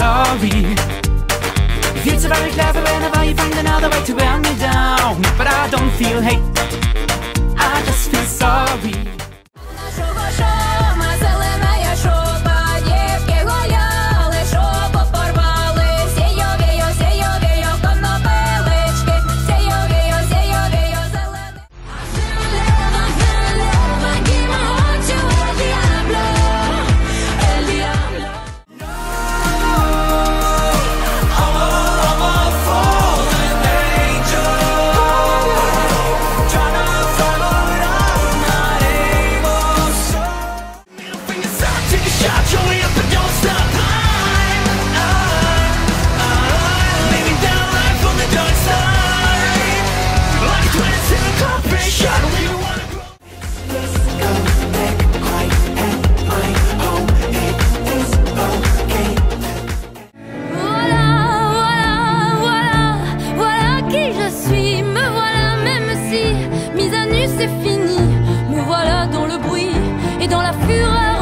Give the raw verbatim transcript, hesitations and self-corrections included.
sorry. You're so very clever whenever you find another way to wear me down. But I don't feel hate, I just feel sorry. C'est fini, me voilà dans le bruit et dans la fureur.